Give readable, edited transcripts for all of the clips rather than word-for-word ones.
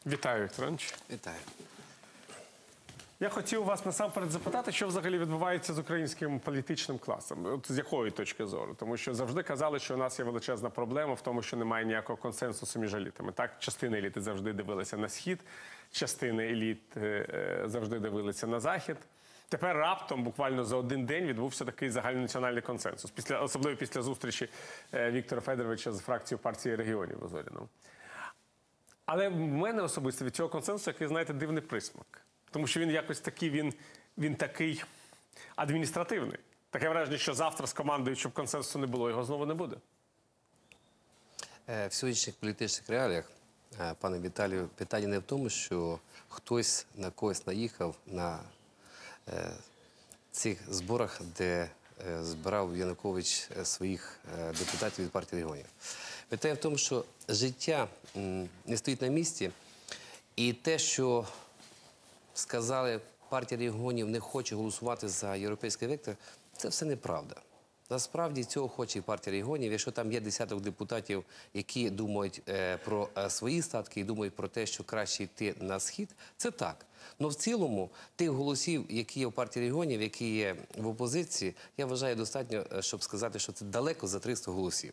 Вітаю, Віктор Іванович. Вітаю. Я хотів вас насамперед запитати, що взагалі відбувається з українським політичним класом? От з якої точки зору? Тому що завжди казали, що у нас є величезна проблема в тому, що немає ніякого консенсусу між елітами. Так, частина еліти завжди дивилася на Схід, частина еліт завжди дивилися на Захід. Тепер раптом, буквально за один день, відбувся такий загальнонаціональний консенсус. Особливо після зустрічі Віктора Федоровича з фракцією партії регіонів у Зоряному. Але в мене особисто від цього консенсусу, який, знаєте, дивний присмак. Тому що він якось такий, він такий адміністративний. Таке враження, що завтра з командою, щоб консенсусу не було, його знову не буде. В сьогоднішніх політичних реаліях, пане Віталію, питання не в тому, що хтось на когось наїхав на цих зборах, де збирав Янукович своїх депутатів від партії регіонів. Питання в тому, що життя не стоїть на місці, і те, що сказали, партія регіонів не хоче голосувати за європейський вектор, це все неправда. Насправді цього хоче і партія регіонів. Якщо там є десяток депутатів, які думають про свої статки і думають про те, що краще йти на Схід, це так. Але в цілому тих голосів, які є в партії регіонів, які є в опозиції, я вважаю достатньо, щоб сказати, що це далеко за 300 голосів.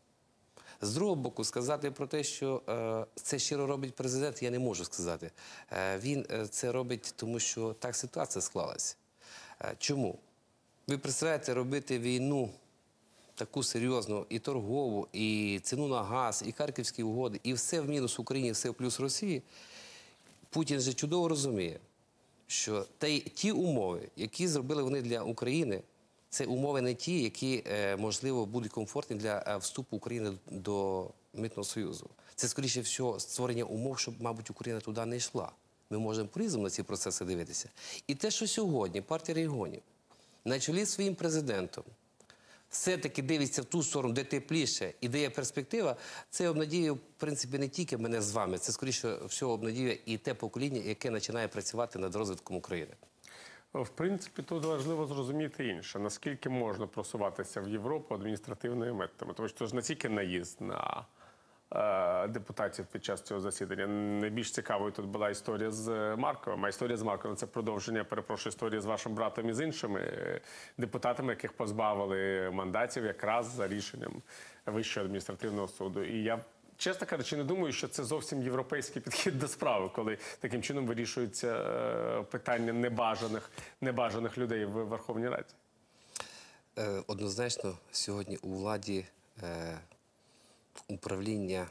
З другого боку, сказати про те, що це щиро робить президент, я не можу сказати. Він це робить, тому що так ситуація склалась. Чому? Ви представляєте, робити війну таку серйозну, і торгову, і ціну на газ, і Харківські угоди, і все в мінус Україні, все в плюс Росії. Путін же чудово розуміє, що ті умови, які зробили вони для України, це умови не ті, які, можливо, будуть комфортні для вступу України до Митного Союзу. Це, скоріше всього, створення умов, щоб, мабуть, Україна туди не йшла. Ми можемо по-різному на ці процеси дивитися. І те, що сьогодні партія регіонів на чолі з своїм президентом все-таки дивиться в ту сторону, де тепліше і де є перспектива, це обнадіює, в принципі, не тільки мене з вами, це, скоріше всього, обнадіює і те покоління, яке починає працювати над розвитком України. В принципі, тут важливо зрозуміти інше. Наскільки можна просуватися в Європу адміністративними методами? Тому що це ж не тільки наїзд на депутатів під час цього засідання. Найбільш цікавою тут була історія з Марковим. А історія з Марковим – це продовження, перепрошую, історії з вашим братом і з іншими депутатами, яких позбавили мандатів якраз за рішенням Вищого адміністративного суду. І я, чесно кажучи, не думаю, що це зовсім європейський підхід до справи, коли таким чином вирішується питання небажаних людей в Верховній Раді. Однозначно, сьогодні у владі управління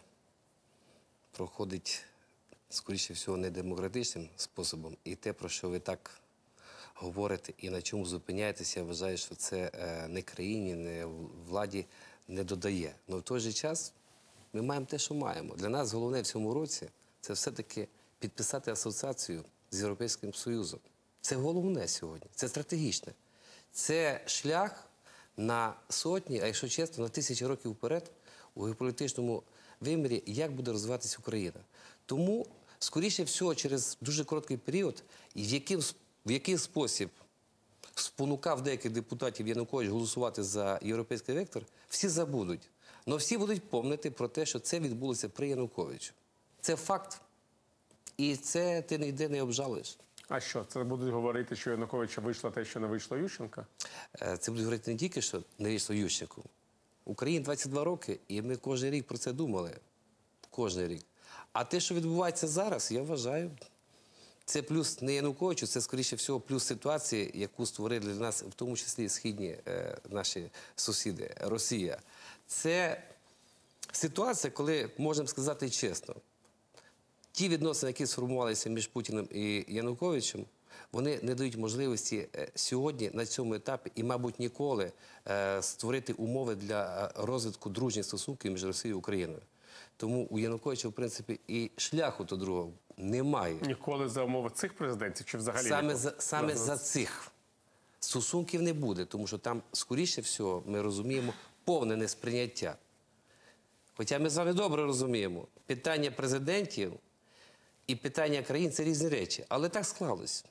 проходить, скоріше всього, не демократичним способом. І те, про що ви так говорите і на чому зупиняєтеся, я вважаю, що це не країні, не владі не додає. Але в той же час ми маємо те, що маємо. Для нас головне в цьому році – це все-таки підписати асоціацію з Європейським Союзом. Це головне сьогодні, це стратегічне. Це шлях на сотні, а якщо чесно, на тисячі років вперед у геополітичному вимірі, як буде розвиватися Україна. Тому, скоріше всього, через дуже короткий період, в який спосіб спонукав деяких депутатів Янукович голосувати за європейський вектор, всі забудуть. Але всі будуть пам'ятати про те, що це відбулося при Януковичу. Це факт. І це ти ніде не обжалуєш. А що, це будуть говорити, що Януковича вийшло те, що не вийшло Ющенка? Це будуть говорити не тільки, що не вийшло Ющенку. Україні 22 роки, і ми кожен рік про це думали. Кожен рік. А те, що відбувається зараз, я вважаю, це плюс не Януковичу, це, скоріше всього, плюс ситуації, яку створили для нас, в тому числі східні наші сусіди, Росія. Це ситуація, коли, можемо сказати чесно, ті відносини, які сформувалися між Путіним і Януковичем, вони не дають можливості сьогодні, на цьому етапі, і, мабуть, ніколи створити умови для розвитку дружніх стосунків між Росією і Україною. Тому у Януковича, в принципі, і шляху до другого немає. Ніколи за умови цих президентів чи взагалі? Саме за цих стосунків не буде, тому що там, скоріше всього, ми розуміємо повне несприйняття. Хоча ми з вами добре розуміємо, питання президентів і питання країн – це різні речі. Але так склалось.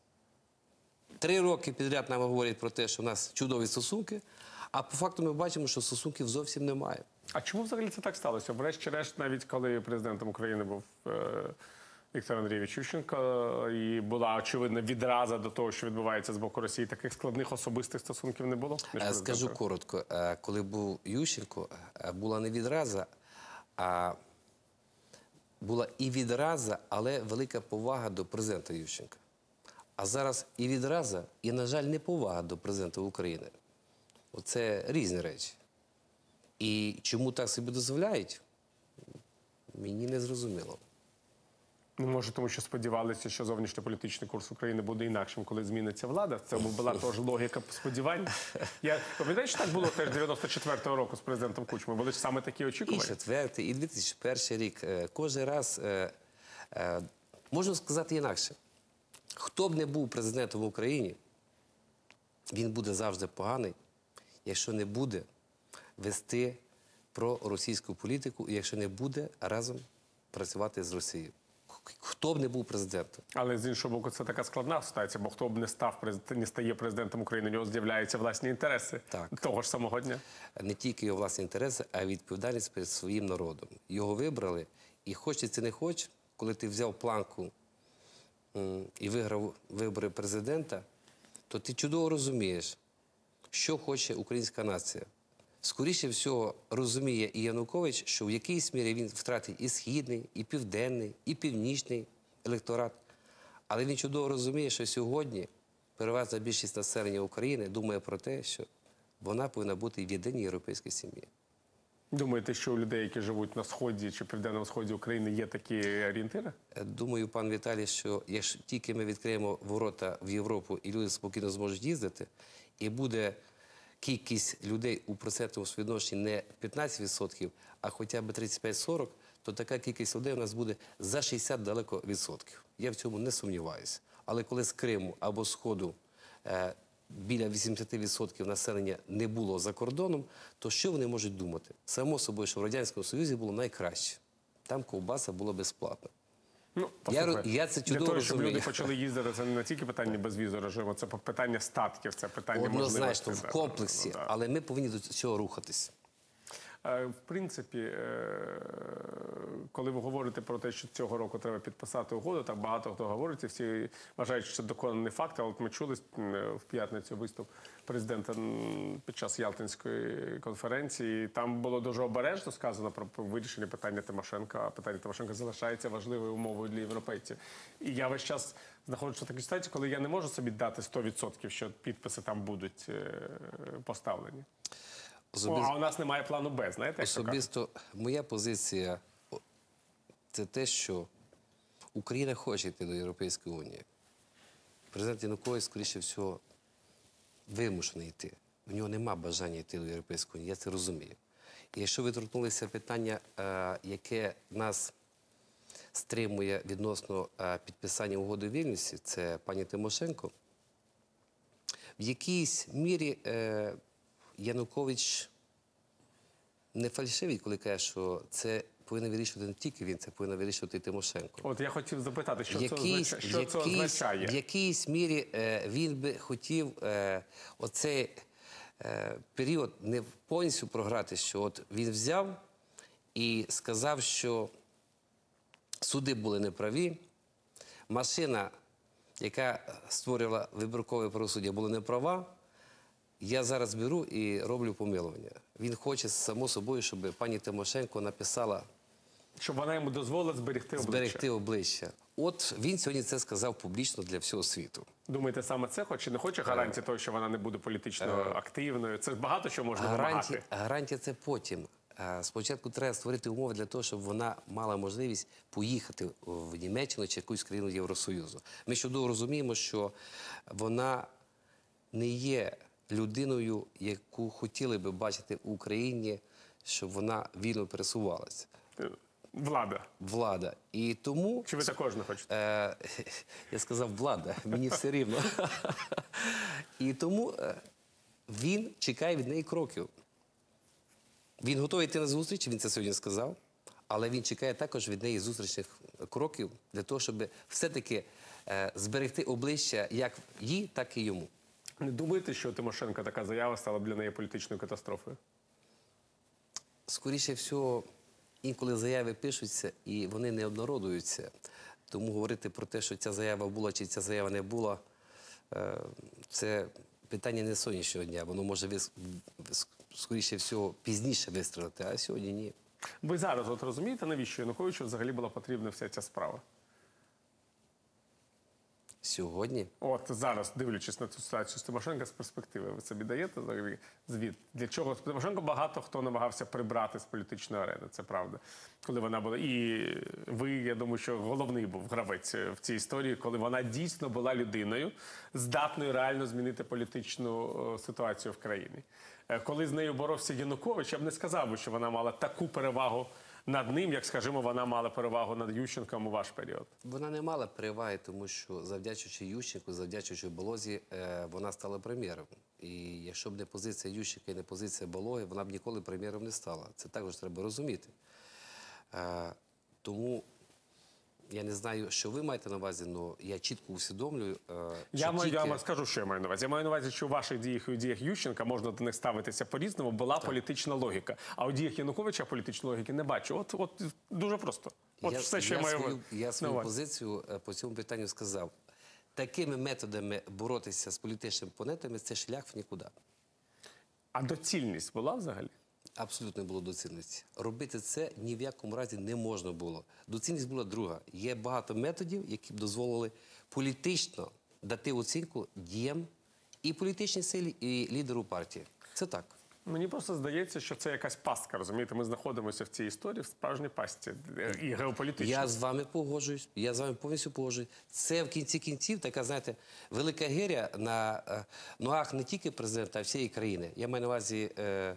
3 роки підряд нам говорять про те, що в нас чудові стосунки, а по факту ми бачимо, що стосунків зовсім немає. А чому взагалі це так сталося? Врешті-решт, навіть коли президентом України був Віктор Андрійович Ющенко, і була очевидна відраза до того, що відбувається з боку Росії. Таких складних особистих стосунків не було? Скажу коротко. Коли був Ющенко, була не відраза, а була і відраза, але велика повага до президента Ющенка. А зараз і відраза, і, на жаль, неповага до президента України. Оце різні речі. І чому так собі дозволяють, мені не зрозуміло. Ну, може, тому що сподівалися, що зовнішньополітичний курс України буде інакшим, коли зміниться влада. Це була теж логіка сподівань. Пам'ятаєте, що так було теж 94-го року з президентом Кучмою? Були ж саме такі І очікування? 4-й, і 2001 рік. Кожен раз, можна сказати інакше, хто б не був президентом в Україні, він буде завжди поганий, якщо не буде вести проросійську політику і якщо не буде разом працювати з Росією. Хто б не був президентом. Але з іншого боку, це така складна ситуація, бо хто б не стає президентом України, у нього з'являються власні інтереси того ж самого дня. Не тільки його власні інтереси, а й відповідальність перед своїм народом. Його вибрали, і хочеться не хоч, коли ти взяв планку і виграв вибори президента, то ти чудово розумієш, що хоче українська нація. Скоріше всього розуміє і Янукович, що в якійсь мірі він втратить і східний, і південний, і північний електорат. Але він чудово розуміє, що сьогодні переважна більшість населення України думає про те, що вона повинна бути в єдиній європейській сім'ї. Думаєте, що у людей, які живуть на сході чи південному сході України, є такі орієнтири? Думаю, пан Віталій, що якщо тільки ми відкриємо ворота в Європу і люди спокійно зможуть їздити, і буде кількість людей у процентному співвідношенні не 15%, а хоча б 35-40%, то така кількість людей у нас буде за 60 далеко відсотків. Я в цьому не сумніваюся. Але коли з Криму або Сходу біля 80% населення не було за кордоном, то що вони можуть думати? Само собою, що в Радянському Союзі було найкраще. Там ковбаса була безплатна. Ну, я це чудово для того, щоб розумію. люди почали їздити, це не тільки питання безвізу режиму, це питання статків, це питання можливості. Однозначно, в комплексі, але ми повинні до цього рухатись. В принципі, коли ви говорите про те, що цього року треба підписати угоду, так багато хто говорить, і всі вважають, що це доконаний факт, але от ми чули в п'ятницю виступ президента під час Ялтинської конференції, там було дуже обережно сказано про вирішення питання Тимошенка, а питання Тимошенка залишається важливою умовою для європейців. І я весь час знаходжуся в такій ситуації, коли я не можу собі дати 100%, що підписи там будуть поставлені. А у нас немає плану Б, знаєте? Особисто моя позиція – це те, що Україна хоче йти до Європейської Унії. Президент Янукович, скоріше всього, вимушений йти. У нього нема бажання йти до Європейської Унії, я це розумію. І якщо ви торкнулися питання, яке нас стримує відносно підписання угоди в Вільнюсі, це пані Тимошенко, в якійсь мірі Янукович не фальшивий, коли каже, що це повинен вирішувати не тільки він, це повинен вирішувати і Тимошенко. От я хотів запитати, що це означає? В якійсь мірі він би хотів оцей період не повністю програти, що от він взяв і сказав, що суди були неправі, машина, яка створювала вибіркове правосуддя, була неправа, я зараз беру і роблю помилування. Він хоче, само собою, щоб пані Тимошенко написала... Щоб вона йому дозволила зберегти обличчя. Зберегти обличчя. От він сьогодні це сказав публічно для всього світу. Думаєте, саме це хоче? Чи не хоче гарантії того, що вона не буде політично активною? Це багато що можна вимагати. Гарантія це потім. Спочатку треба створити умови для того, щоб вона мала можливість поїхати в Німеччину чи якусь країну Євросоюзу. Ми чудово розуміємо, що вона не є людиною, яку хотіли би бачити в Україні, щоб вона вільно пересувалася. Влада. І тому... Чи ви також не хочете? Я сказав влада, мені все рівно. І тому він чекає від неї кроків. Він готовий йти на зустріч, він це сьогодні сказав, але він чекає також від неї зустрічних кроків для того, щоб все-таки зберегти обличчя як їй, так і йому. Не думаєте, що Тимошенко така заява стала б для неї політичною катастрофою? Скоріше всього, інколи заяви пишуться і вони не обнародуються, Тому говорити про те, що ця заява була чи ця заява не була, це питання не сьогоднішнього дня. Воно може, скоріше всього, пізніше вистрілити, а сьогодні ні. Ви зараз от розумієте, навіщо Януковичу взагалі була потрібна вся ця справа? Сьогодні? От зараз, дивлячись на цю ситуацію з Тимошенко з перспективи, ви собі даєте взагалі звіт? Для чого Тимошенко багато хто намагався прибрати з політичної арени, це правда. Коли вона була. І ви, я думаю, що головний був гравець в цій історії, коли вона дійсно була людиною, здатною реально змінити політичну ситуацію в країні. Коли з нею боровся Янукович, я б не сказав, що вона мала таку перевагу над ним, як, скажімо, вона мала перевагу над Ющенком у ваш період. Вона не мала переваги, тому що завдячуючи Ющенку, завдячуючи Болозі, вона стала прем'єром. І якщо б не позиція Ющенка і не позиція Бологи, вона б ніколи прем'єром не стала. Це також треба розуміти. Тому я не знаю, що ви маєте на увазі, але я чітко усвідомлюю, Я вам скажу, що я маю на увазі. Я маю на увазі, що у ваших діях і у діях Ющенка можна до них ставитися по-різному, була політична логіка. А у діях Януковича політичної логіки не бачу. От дуже просто. От все, що я маю Я свою позицію по цьому питанню сказав. Такими методами боротися з політичними опонентами – це шлях в нікуди. А доцільність була взагалі? Абсолютно не було доцільності. Робити це ні в якому разі не можна було. Доцільність була друга. Є багато методів, які б дозволили політично дати оцінку діям і політичній силі, і лідеру партії. Це так. Мені просто здається, що це якась пастка, розумієте? Ми знаходимося в цій історії в справжній пастці і геополітичній. Я з вами погоджуюсь, я з вами повністю погоджуюсь. Це в кінці кінців така, знаєте, велика гиря на ногах не тільки президента, а всієї країни. Я маю на увазі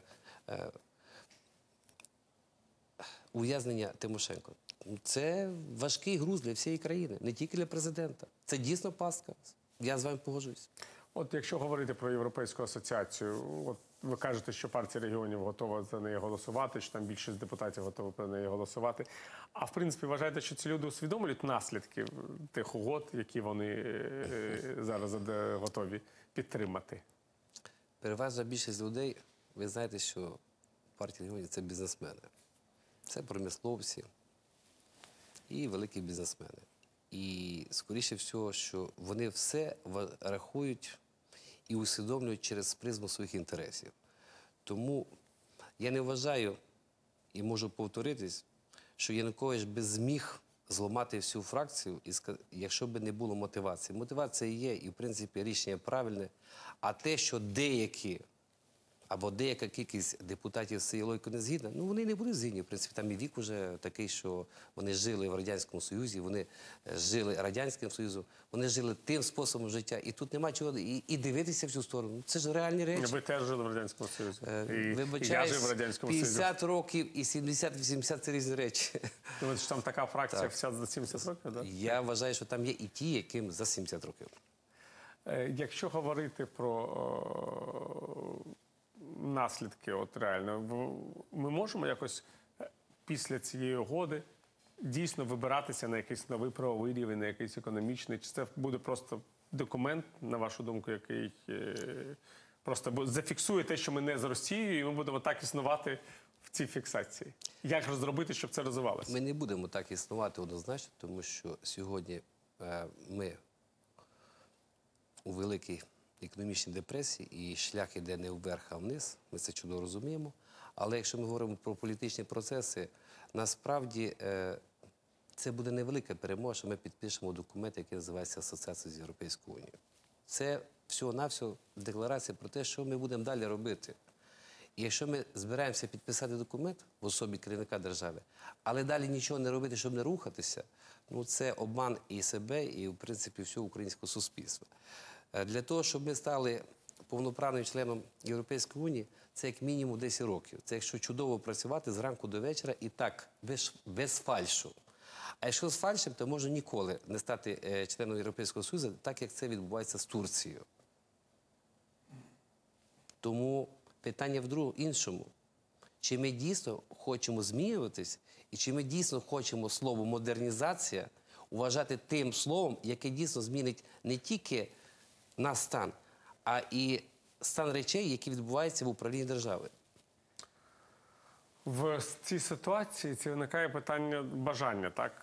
ув'язнення Тимошенко. Це важкий груз для всієї країни, не тільки для президента. Це дійсно пастка. Я з вами погоджуюсь. От якщо говорити про Європейську асоціацію, от ви кажете, що партія регіонів готова за неї голосувати, що там більшість депутатів готові за неї голосувати. А в принципі, вважаєте, що ці люди усвідомлюють наслідки тих угод, які вони зараз готові підтримати? Переважна більшість людей, ви знаєте, що партія регіонів – це бізнесмени. Це промисловці і великі бізнесмени. І, скоріше всього, що вони все рахують і усвідомлюють через призму своїх інтересів. Тому я не вважаю, і можу повторитись, що Янукович би зміг зламати всю фракцію, якщо б не було мотивації. Мотивація є, і, в принципі, рішення правильне. А те, що деякі або деяка кількість депутатів з цією логікою не згідна, ну вони не будуть згідні. В принципі, там і вік уже такий, що вони жили в Радянському Союзі, вони жили Радянським Союзом, вони жили тим способом життя. І тут нема чого і дивитися в цю сторону. Це ж реальні речі. Ви теж жили в Радянському Союзі. І я Вибачаюсь, жив в Радянському Союзі. 50 років і 70-80 – це різні речі. Думаєте, що там така фракція за 70 років? Да? Я вважаю, що там є і ті, яким за 70 років. Якщо говорити про наслідки, от реально, ми можемо якось після цієї угоди дійсно вибиратися на якийсь новий правовий рівень, на якийсь економічний? Чи це буде просто документ, на вашу думку, який просто зафіксує те, що ми не з Росією, і ми будемо так існувати в цій фіксації? Як розробити, щоб це розвивалося? Ми не будемо так існувати однозначно, тому що сьогодні ми у великій економічній депресії, і шлях іде не вверх, а вниз. Ми це чудово розуміємо. Але якщо ми говоримо про політичні процеси, насправді це буде невелика перемога, що ми підпишемо документ, який називається «Асоціація з Європейською Унією». Це всього-навсього декларація про те, що ми будемо далі робити. І якщо ми збираємося підписати документ в особі керівника держави, але далі нічого не робити, щоб не рухатися, ну це обман і себе, і, в принципі, всього українського суспільства. Для того, щоб ми стали повноправним членом Європейської Унії, це як мінімум 10 років. Це якщо чудово працювати зранку до вечора і так, без фальшу. А якщо з фальшем, то може ніколи не стати членом Європейського Союзу, так як це відбувається з Турцією. Тому питання в іншому. Чи ми дійсно хочемо змінюватись, і чи ми дійсно хочемо слово «модернізація» вважати тим словом, яке дійсно змінить не тільки наш стан, а і стан речей, які відбуваються в управлінні держави. В цій ситуації виникає питання бажання, так,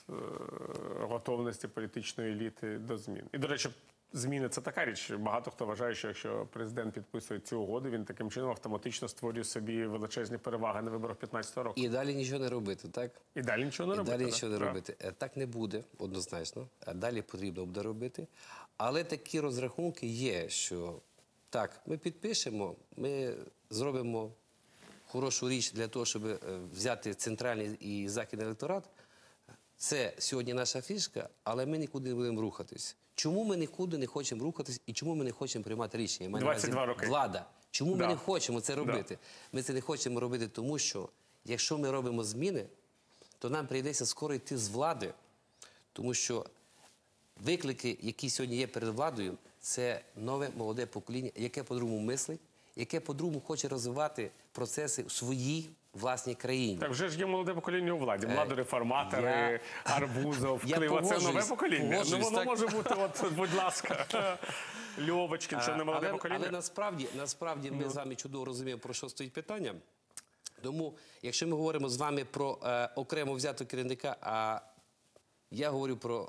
готовності політичної еліти до змін. І, до речі, зміни – це така річ. Багато хто вважає, що якщо президент підписує цю угоду, він таким чином автоматично створює собі величезні переваги на виборах 15-го року. І далі нічого не робити, так? І далі нічого не робити. Далі нічого не робити. Так не буде, однозначно. Далі потрібно буде робити. Але такі розрахунки є, що так, ми підпишемо, ми зробимо хорошу річ для того, щоб взяти центральний і західний електорат. Це сьогодні наша фішка, але ми нікуди не будемо рухатись. Чому ми нікуди не хочемо рухатись і чому ми не хочемо приймати рішення? 22 роки. Влада. Чому ми Да. не хочемо це робити? Ми це не хочемо робити, тому що якщо ми робимо зміни, то нам прийдеться скоро йти з влади, тому що виклики, які сьогодні є перед владою, це нове молоде покоління, яке по-другому мислить, яке по-другому хоче розвивати процеси в своїй власній країні. Так вже ж є молоде покоління у владі. Младореформатори, Арбузов, Я Клива. Це нове погоджуюсь, покоління. Ну, погоджуюсь, воно так. може бути, будь ласка, Льовочкін, що не молоде покоління. Але насправді ми з вами чудово розуміємо, про що стоїть питання. Тому, якщо ми говоримо з вами про окремо взятого керівника, а я говорю про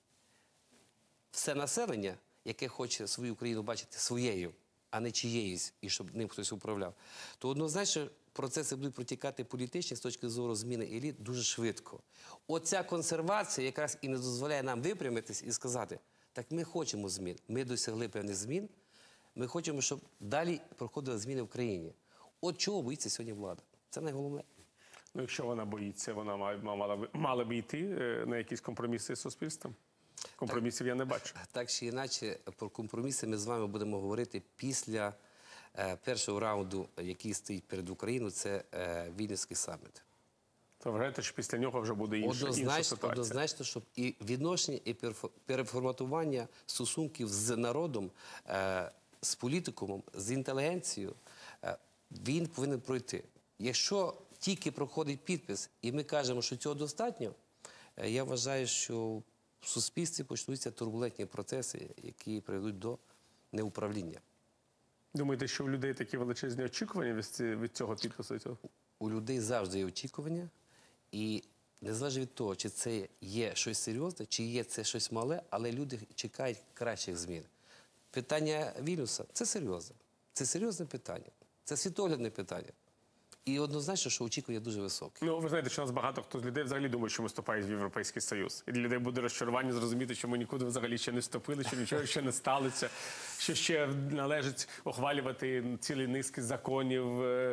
все населення, яке хоче свою Україну бачити своєю, а не чиєюсь, і щоб ним хтось управляв, то однозначно процеси будуть протікати політичні з точки зору зміни еліт дуже швидко. Оця консервація якраз і не дозволяє нам випрямитись і сказати, так ми хочемо змін, ми досягли певних змін, ми хочемо, щоб далі проходили зміни в країні. От чого боїться сьогодні влада? Це найголовніше. Ну, якщо вона боїться, вона мала б йти на якісь компроміси з суспільством. Компромісів я не бачу. Так чи інакше, про компроміси ми з вами будемо говорити після першого раунду, який стоїть перед Україною, це Вільнюський саміт. То вважаєте, що після нього вже буде інша ситуація? Однозначно, щоб і відношення, і переформатування стосунків з народом, з політикумом, з інтелігенцією, він повинен пройти. Якщо тільки проходить підпис, і ми кажемо, що цього достатньо, я вважаю, що в суспільстві почнуться турбулентні процеси, які приведуть до неуправління. Думаєте, що у людей такі величезні очікування від цього підпису? У людей завжди є очікування, і незалежно від того, чи це є щось серйозне, чи є це щось мале, але люди чекають кращих змін. Питання Вільнюса – це серйозне. Це серйозне питання. Це світоглядне питання. І однозначно, що очікування дуже високі. Ну, ви знаєте, що у нас багато хто з людей взагалі думає, що ми вступаємо в Європейський Союз. І для людей буде розчарування зрозуміти, що ми нікуди взагалі ще не вступили, що нічого ще не сталося, що ще належить ухвалювати цілі низки законів,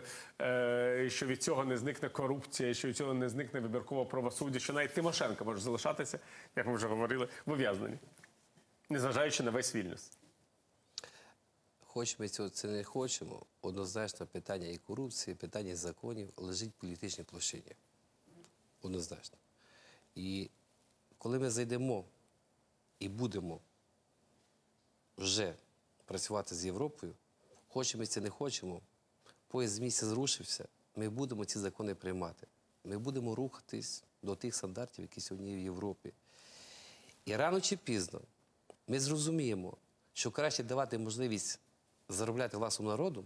що від цього не зникне корупція, що від цього не зникне вибіркове правосуддя, що навіть Тимошенко може залишатися, як ми вже говорили, в ув'язненні, незважаючи на весь Вільнюс. Хоч ми цього це не хочемо, однозначно питання і корупції, питання і законів лежить в політичній площині. Однозначно. І коли ми зайдемо і будемо вже працювати з Європою, хочемо ми це не хочемо, поїзд з місця зрушився, ми будемо ці закони приймати. Ми будемо рухатись до тих стандартів, які сьогодні є в Європі. І рано чи пізно ми зрозуміємо, що краще давати можливість заробляти власному народу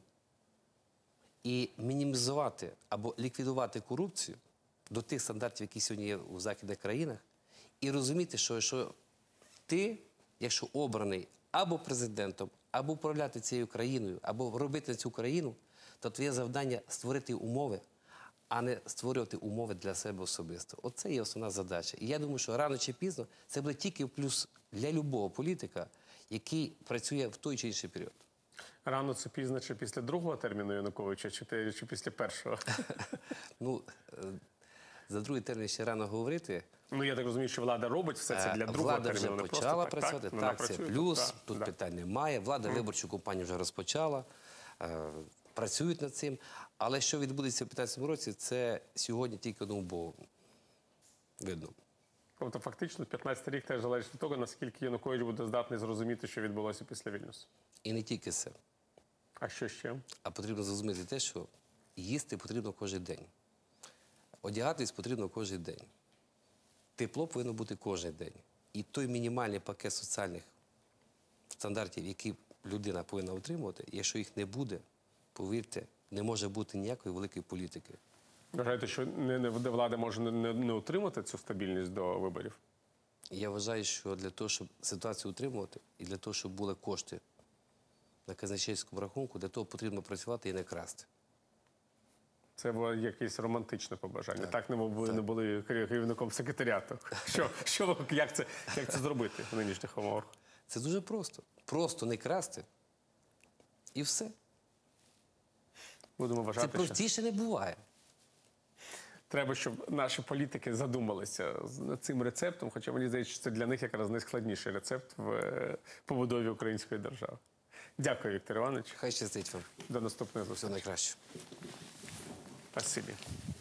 і мінімізувати або ліквідувати корупцію до тих стандартів, які сьогодні є у західних країнах, і розуміти, що ти, якщо обраний або президентом, або управляти цією країною, або робити цю країну, то твоє завдання – створити умови, а не створювати умови для себе особисто. Оце є основна задача. І я думаю, що рано чи пізно це буде тільки плюс для любого політика, який працює в той чи інший період. Рано це пізно, чи після другого терміну Януковича, чи після першого? Ну, за другий термін ще рано говорити. Ну, я так розумію, що влада робить все це для другого Влада терміну. вже почала працювати, так, це плюс, тут да. питань немає. Влада виборчу кампанію вже розпочала, працюють над цим. Але що відбудеться в 2015 році, це сьогодні тільки одному Богу видно. Тобто, фактично, 15-й рік теж залежить від того, наскільки Янукович буде здатний зрозуміти, що відбулося після Вільнюсу. І не тільки це. А що ще? А потрібно зрозуміти те, що їсти потрібно кожен день. Одягатись потрібно кожен день. Тепло повинно бути кожен день. І той мінімальний пакет соціальних стандартів, які людина повинна отримувати, якщо їх не буде, повірте, не може бути ніякої великої політики. Вважаєте, що влада може не утримати цю стабільність до виборів? Я вважаю, що для того, щоб ситуацію утримувати, і для того, щоб були кошти на казначейському рахунку, для того потрібно працювати і не красти. Це було якесь романтичне побажання. Так не ви не були керівником секретаріату. Як це зробити в нинішніх умовах? Це дуже просто. Просто не красти і все. Будемо Це вважати, що простіше не буває. треба, щоб наші політики задумалися над цим рецептом, хоча мені здається, що це для них якраз найскладніший рецепт в побудові української держави. Дякую, Віктор Іванович. Хай щастить вам. До наступної Все зустрічі. найкраще. Спасибі.